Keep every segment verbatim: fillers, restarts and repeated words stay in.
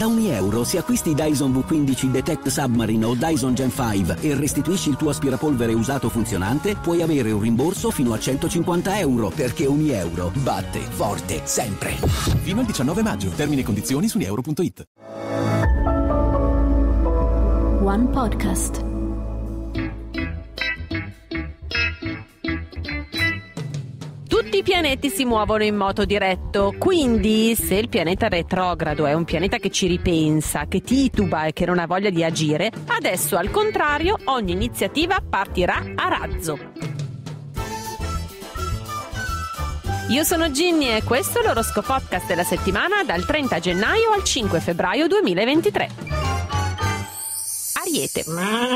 Da ogni euro, se acquisti Dyson V quindici Detect Submarine o Dyson Gen cinque e restituisci il tuo aspirapolvere usato funzionante, puoi avere un rimborso fino a centocinquanta euro, perché ogni euro batte forte sempre. Fino al diciannove maggio. Termini e condizioni su euro punto it. One Podcast. Tutti i pianeti si muovono in moto diretto, quindi se il pianeta retrogrado è un pianeta che ci ripensa, che tituba e che non ha voglia di agire, adesso al contrario ogni iniziativa partirà a razzo. Io sono Ginny e questo è l'oroscopo podcast della settimana dal trenta gennaio al cinque febbraio duemilaventitré. Ariete.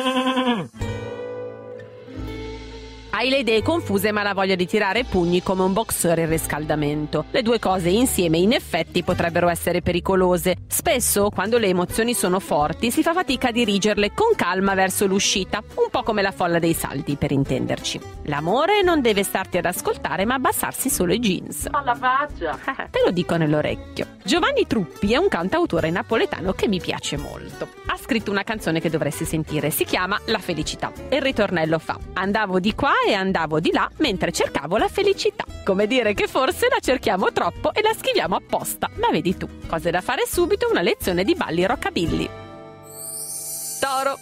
Hai le idee confuse ma la voglia di tirare pugni come un boxer in riscaldamento. Le due cose insieme in effetti potrebbero essere pericolose. Spesso, quando le emozioni sono forti, si fa fatica a dirigerle con calma verso l'uscita, un po' come la folla dei saldi, per intenderci. L'amore non deve starti ad ascoltare ma abbassarsi solo i jeans. Alla faccia! Te lo dico nell'orecchio. Giovanni Truppi è un cantautore napoletano che mi piace molto. Ha scritto una canzone che dovresti sentire, si chiama La felicità. E il ritornello fa: andavo di qua e andavo di là mentre cercavo la felicità. Come dire che forse la cerchiamo troppo e la scriviamo apposta, ma vedi tu. Cose da fare subito, una lezione di balli rockabilly. Toro.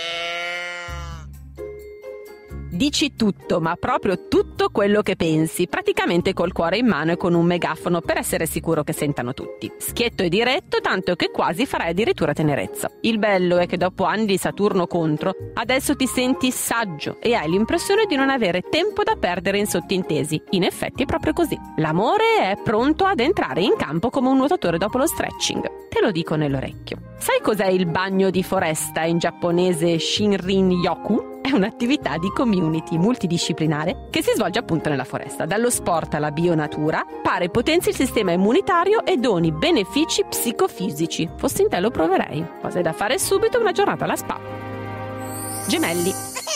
Dici tutto, ma proprio tutto quello che pensi, praticamente col cuore in mano e con un megafono per essere sicuro che sentano tutti. Schietto e diretto, tanto che quasi farai addirittura tenerezza. Il bello è che dopo anni di Saturno contro, adesso ti senti saggio e hai l'impressione di non avere tempo da perdere in sottintesi. In effetti è proprio così. L'amore è pronto ad entrare in campo come un nuotatore dopo lo stretching. Te lo dico nell'orecchio. Sai cos'è il bagno di foresta in giapponese Shinrin-yoku? È un'attività di community multidisciplinare che si svolge appunto nella foresta. Dallo sport alla bionatura, pare potenzi il sistema immunitario e doni benefici psicofisici. Fossi in te lo proverei. Cose da fare subito, una giornata alla spa. Gemelli.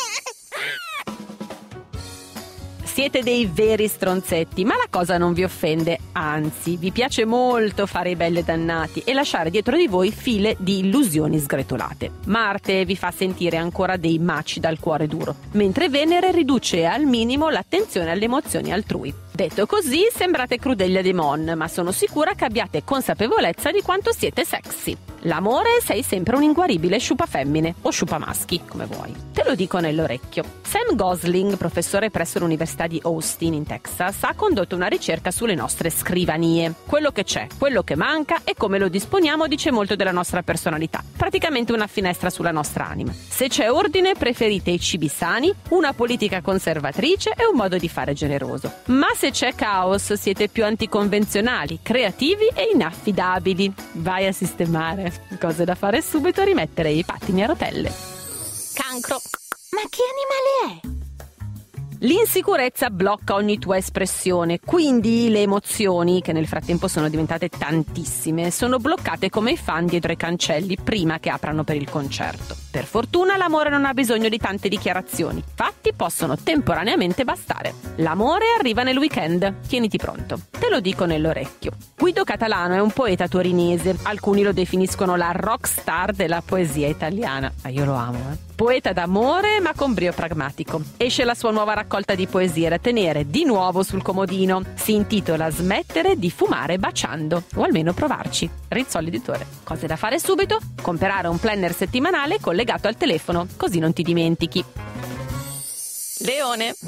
Siete dei veri stronzetti, ma la cosa non vi offende, anzi, vi piace molto fare i belli dannati e lasciare dietro di voi file di illusioni sgretolate. Marte vi fa sentire ancora dei maci dal cuore duro, mentre Venere riduce al minimo l'attenzione alle emozioni altrui. Detto così, sembrate Crudelia de Mon, ma sono sicura che abbiate consapevolezza di quanto siete sexy. L'amore sei sempre un inguaribile sciupa femmine o sciupa maschi, come vuoi. Te lo dico nell'orecchio. Sam Gosling, professore presso l'Università di Austin in Texas, ha condotto una ricerca sulle nostre scrivanie. Quello che c'è, quello che manca e come lo disponiamo dice molto della nostra personalità. Praticamente una finestra sulla nostra anima. Se c'è ordine, preferite i cibi sani, una politica conservatrice e un modo di fare generoso. Ma se c'è caos, siete più anticonvenzionali, creativi e inaffidabili. Vai a sistemare. Cose da fare subito, rimettere i pattini a rotelle. Cancro. Ma che animale è? L'insicurezza blocca ogni tua espressione, quindi le emozioni, che nel frattempo sono diventate tantissime, sono bloccate come i fan dietro ai cancelli prima che aprano per il concerto. Per fortuna l'amore non ha bisogno di tante dichiarazioni, fatti possono temporaneamente bastare. L'amore arriva nel weekend, tieniti pronto. Te lo dico nell'orecchio. Guido Catalano è un poeta torinese, alcuni lo definiscono la rock star della poesia italiana. Ma io lo amo, eh. Poeta d'amore ma con brio pragmatico. Esce la sua nuova raccolta di poesie da tenere di nuovo sul comodino. Si intitola Smettere di fumare baciando, o almeno provarci. Rizzoli editore. Cose da fare subito: comprare un planner settimanale collegato al telefono, così non ti dimentichi. Leone.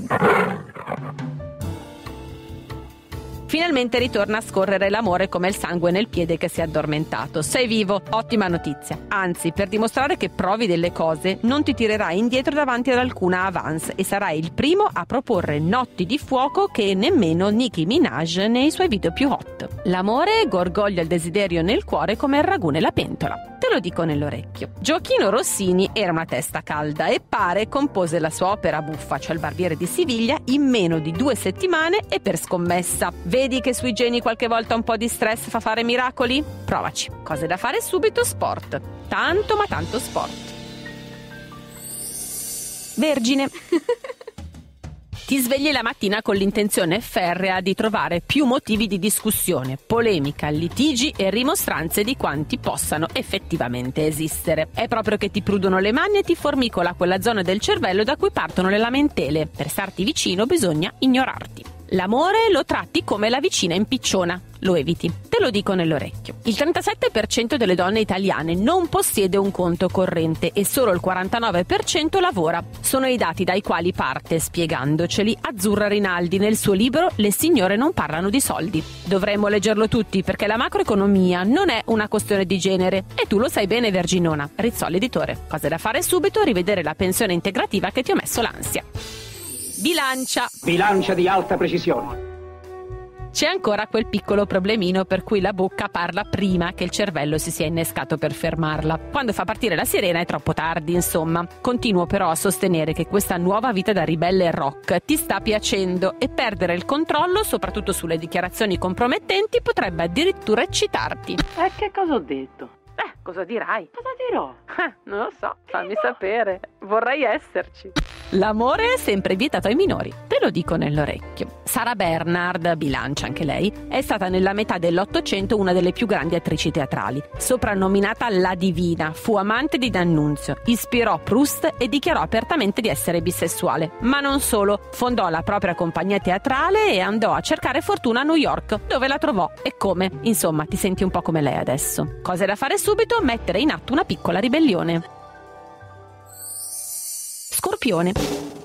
Finalmente ritorna a scorrere l'amore come il sangue nel piede che si è addormentato. Sei vivo, ottima notizia. Anzi, per dimostrare che provi delle cose, non ti tirerai indietro davanti ad alcuna avance e sarai il primo a proporre notti di fuoco che nemmeno Nicki Minaj nei suoi video più hot. L'amore gorgoglia il desiderio nel cuore come il ragù nella pentola. Te lo dico nell'orecchio. Gioachino Rossini era una testa calda e pare compose la sua opera buffa, cioè Il Barbiere di Siviglia, in meno di due settimane e per scommessa. Vedi che sui geni qualche volta un po' di stress fa fare miracoli? Provaci. Cose da fare subito: sport. Tanto ma tanto sport. Vergine. Ti svegli la mattina con l'intenzione ferrea di trovare più motivi di discussione, polemica, litigi e rimostranze di quanti possano effettivamente esistere. È proprio che ti prudono le mani e ti formicola quella zona del cervello da cui partono le lamentele. Per starti vicino bisogna ignorarti. L'amore lo tratti come la vicina impicciona, lo eviti. Te lo dico nell'orecchio. Il trentasette per cento delle donne italiane non possiede un conto corrente e solo il quarantanove per cento lavora. Sono i dati dai quali parte, spiegandoceli, Azzurra Rinaldi nel suo libro Le signore non parlano di soldi. Dovremmo leggerlo tutti perché la macroeconomia non è una questione di genere e tu lo sai bene, Verginona. Rizzoli editore. Cose da fare subito, rivedere la pensione integrativa che ti ho messo l'ansia. Bilancia. Bilancia di alta precisione. C'è ancora quel piccolo problemino per cui la bocca parla prima che il cervello si sia innescato per fermarla. Quando fa partire la sirena è troppo tardi, insomma. Continuo però a sostenere che questa nuova vita da ribelle rock ti sta piacendo e perdere il controllo, soprattutto sulle dichiarazioni compromettenti, potrebbe addirittura eccitarti. Eh, che cosa ho detto? Eh, cosa dirai? Cosa dirò? Eh, non lo so, fammi sapere. Vorrei esserci. L'amore è sempre vietato ai minori, te lo dico nell'orecchio. Sara Bernard, Bilancia anche lei, è stata nella metà dell'Ottocento una delle più grandi attrici teatrali. Soprannominata La Divina, fu amante di D'Annunzio, ispirò Proust e dichiarò apertamente di essere bisessuale. Ma non solo, fondò la propria compagnia teatrale e andò a cercare fortuna a New York, dove la trovò. E come? Insomma, ti senti un po' come lei adesso. Cose da fare subito, mettere in atto una piccola ribellione. Scorpione.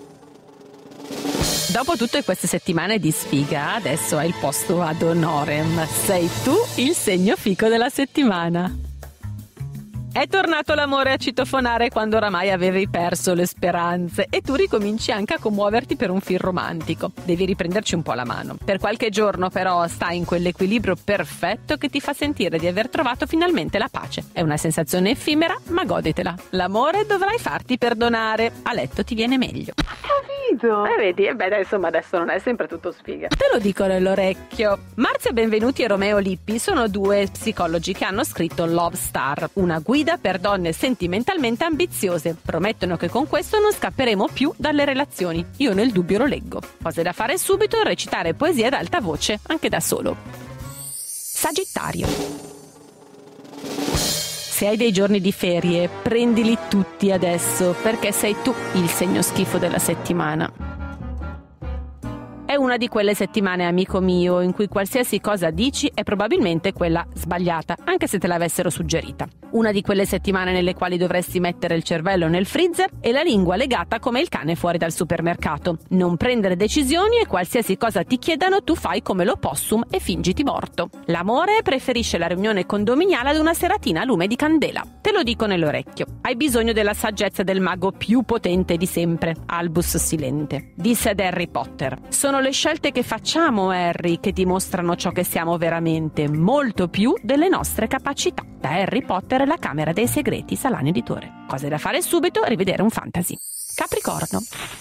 Dopo tutte queste settimane di sfiga, adesso hai il posto ad honorem. Sei tu il segno fico della settimana. È tornato l'amore a citofonare quando oramai avevi perso le speranze e tu ricominci anche a commuoverti per un film romantico. Devi riprenderci un po' la mano. Per qualche giorno però stai in quell'equilibrio perfetto che ti fa sentire di aver trovato finalmente la pace. È una sensazione effimera, ma goditela. L'amore dovrai farti perdonare. A letto ti viene meglio. Capito? Eh vedi, e beh insomma adesso non è sempre tutto sfiga. Te lo dico nell'orecchio. Marzia Benvenuti e Romeo Lippi sono due psicologi che hanno scritto Love Star, una guida per donne sentimentalmente ambiziose. Promettono che con questo non scapperemo più dalle relazioni. Io nel dubbio lo leggo. Cose da fare subito, recitare poesie ad alta voce, anche da solo. Sagittario. Se hai dei giorni di ferie, prendili tutti adesso, perché sei tu il segno schifo della settimana. È una di quelle settimane, amico mio, in cui qualsiasi cosa dici è probabilmente quella sbagliata, anche se te l'avessero suggerita. Una di quelle settimane nelle quali dovresti mettere il cervello nel freezer e la lingua legata come il cane fuori dal supermercato. Non prendere decisioni e qualsiasi cosa ti chiedano tu fai come l'opossum e fingiti morto. L'amore preferisce la riunione condominiale ad una seratina a lume di candela. Te lo dico nell'orecchio. Hai bisogno della saggezza del mago più potente di sempre, Albus Silente. Disse ad Harry Potter. Sono le scelte che facciamo, Harry, che dimostrano ciò che siamo veramente, molto più delle nostre capacità. Da Harry Potter e la Camera dei Segreti, Salani Editore. Cose da fare subito, rivedere un fantasy. Capricorno.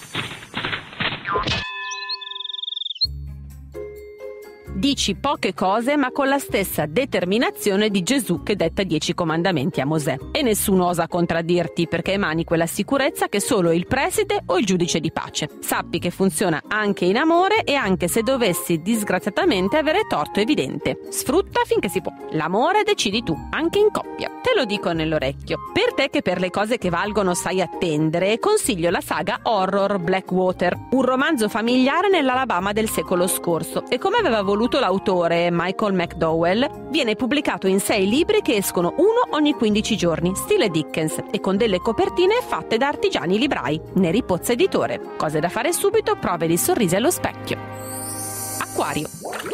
Dici poche cose ma con la stessa determinazione di Gesù che detta dieci comandamenti a Mosè. E nessuno osa contraddirti perché emani quella sicurezza che solo il preside o il giudice di pace. Sappi che funziona anche in amore e anche se dovessi disgraziatamente avere torto evidente. Sfrutta finché si può. L'amore decidi tu, anche in coppia. Te lo dico nell'orecchio. Per te che per le cose che valgono sai attendere, consiglio la saga horror Blackwater, un romanzo familiare nell'Alabama del secolo scorso e come aveva voluto l'autore Michael McDowell, viene pubblicato in sei libri che escono uno ogni quindici giorni, stile Dickens, e con delle copertine fatte da artigiani librai. Neri Pozza Editore. Cose da fare subito, prove di sorrisi allo specchio. Acquario.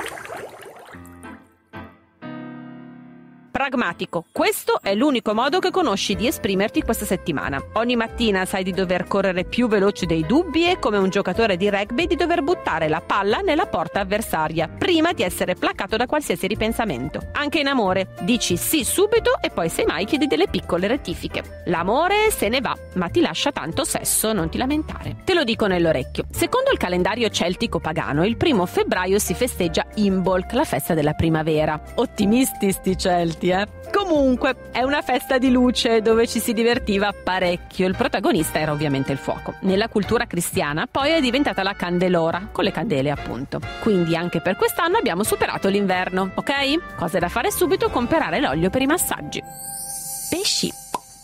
Pragmatico. Questo è l'unico modo che conosci di esprimerti questa settimana. Ogni mattina sai di dover correre più veloce dei dubbi e come un giocatore di rugby di dover buttare la palla nella porta avversaria prima di essere placato da qualsiasi ripensamento. Anche in amore. Dici sì subito e poi semmai chiedi delle piccole rettifiche. L'amore se ne va, ma ti lascia tanto sesso, non ti lamentare. Te lo dico nell'orecchio. Secondo il calendario celtico pagano, il primo febbraio si festeggia Imbolc, la festa della primavera. Ottimisti sti Celti, eh. Comunque, è una festa di luce dove ci si divertiva parecchio. Il protagonista era ovviamente il fuoco. Nella cultura cristiana poi è diventata la candelora, con le candele appunto. Quindi anche per quest'anno abbiamo superato l'inverno, ok? Cose da fare subito: comprare l'olio per i massaggi. Pesci.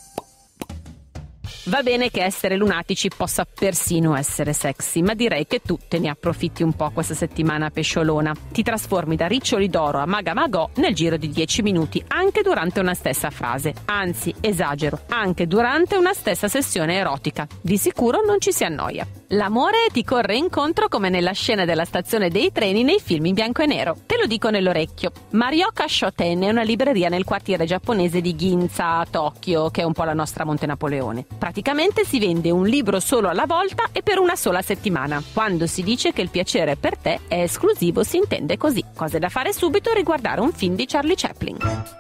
Va bene che essere lunatici possa persino essere sexy, ma direi che tu te ne approfitti un po' questa settimana pesciolona. Ti trasformi da riccioli d'oro a maga magò nel giro di dieci minuti, anche durante una stessa frase. Anzi, esagero, anche durante una stessa sessione erotica. Di sicuro non ci si annoia. L'amore ti corre incontro come nella scena della stazione dei treni nei film in bianco e nero. Te lo dico nell'orecchio. Marioka Shoten è una libreria nel quartiere giapponese di Ginza a Tokyo, che è un po' la nostra Monte Napoleone. Praticamente si vende un libro solo alla volta e per una sola settimana. Quando si dice che il piacere per te è esclusivo si intende così. Cose da fare subito: riguardare un film di Charlie Chaplin.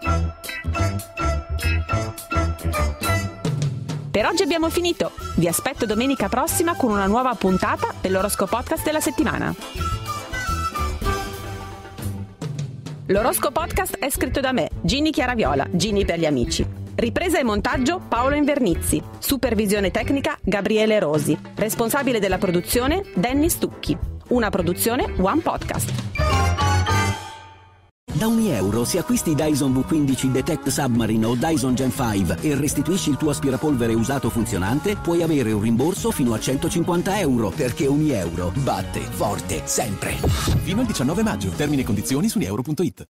Per oggi abbiamo finito. Vi aspetto domenica prossima con una nuova puntata dell'Oroscopo Podcast della settimana. L'Oroscopo Podcast è scritto da me, Ginny Chiaraviola, Ginny per gli amici. Ripresa e montaggio Paolo Invernizzi. Supervisione tecnica Gabriele Rosi. Responsabile della produzione Danny Stucchi. Una produzione One Podcast. Da ogni euro, se acquisti Dyson V quindici Detect Submarine o Dyson Gen cinque e restituisci il tuo aspirapolvere usato funzionante, puoi avere un rimborso fino a centocinquanta euro, perché ogni euro batte forte sempre. Fino al diciannove maggio. Termini e condizioni su unieuro punto it.